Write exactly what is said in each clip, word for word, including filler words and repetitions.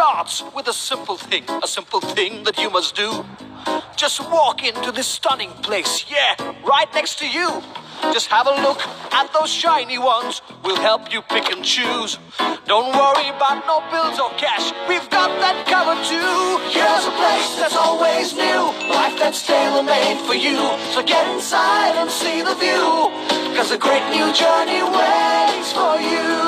starts with a simple thing, a simple thing that you must do. Just walk into this stunning place, yeah, right next to you. Just have a look at those shiny ones. We'll help you pick and choose. Don't worry about no bills or cash. We've got that covered too. Here's a place that's always new. Life that's tailor-made for you. So get inside and see the view. Cause a great new journey waits for you.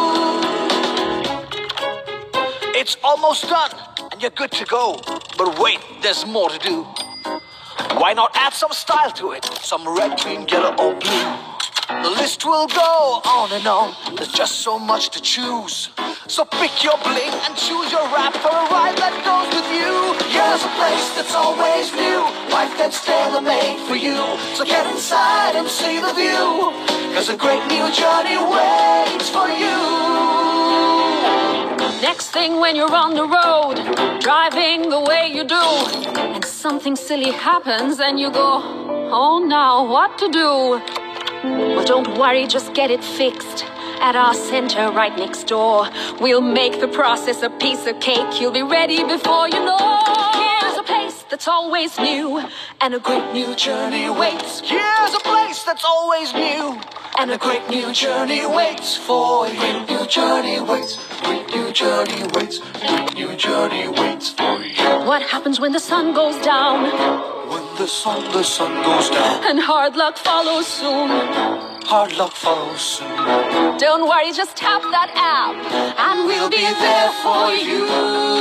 It's almost done and you're good to go. But wait, there's more to do. Why not add some style to it? Some red, green, yellow, or blue. The list will go on and on. There's just so much to choose. So pick your bling and choose your rap for a ride that goes with you. Here's a place that's always new. Life that's tailor-made for you. So get inside and see the view. Cause a great new journey waits for you. Next thing when you're on the road, driving the way you do, and something silly happens and you go, oh now, what to do? Well, don't worry, just get it fixed at our center right next door. We'll make the process a piece of cake. You'll be ready before you know. Here's a place that's always new, and a great new journey waits. Here's a place that's always new, and a great new journey waits for you. Great new journey waits. Great new journey waits. Great new journey waits for you. What happens when the sun goes down? When the sun, the sun goes down, and hard luck follows soon. Hard luck follows soon. Don't worry, just tap that app, and we'll be there for you.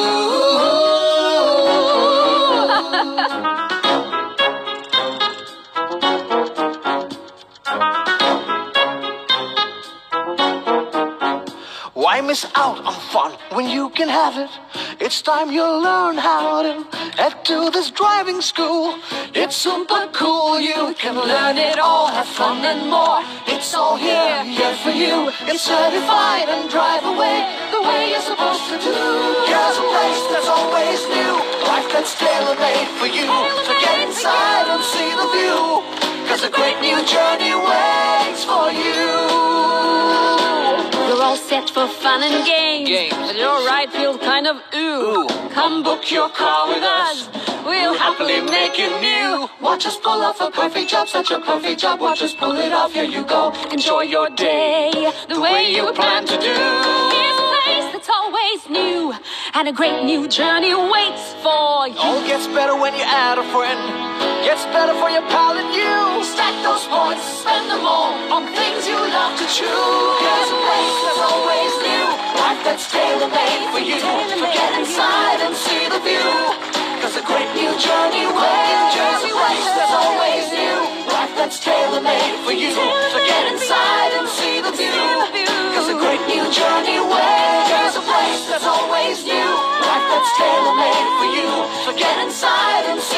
Why miss out on fun when you can have it? It's time you learn how to head to this driving school. It's super cool, you can learn it all, have fun and more. It's all here, here for you. It's certified and drive away the way you're supposed to do. Here's a place that's always new, life that's tailor-made for you. So get inside and see the view, cause a great new journey waits for you. You're all set for fun and games, games. But your ride feels kind of ooh. ooh. Come book your car with us, we'll happily make it new. Watch us pull off a perfect job, such a perfect job. Watch us pull it off, here you go. Enjoy your day, the way you plan to do. Here's a place that's always new, and a great new journey waits for you. All gets better when you add a friend. Gets better for your pal and you. Stack those points, spend them all on things you love to choose. Here's a place that's always new, life that's tailor-made for you. So get inside and see the view, cause a great new journey waits. Here's a place that's always new, life that's tailor-made for you. So get inside and see the view, cause a great new journey waits. Here's a place that's always new, life that's tailor-made for you. So get inside and see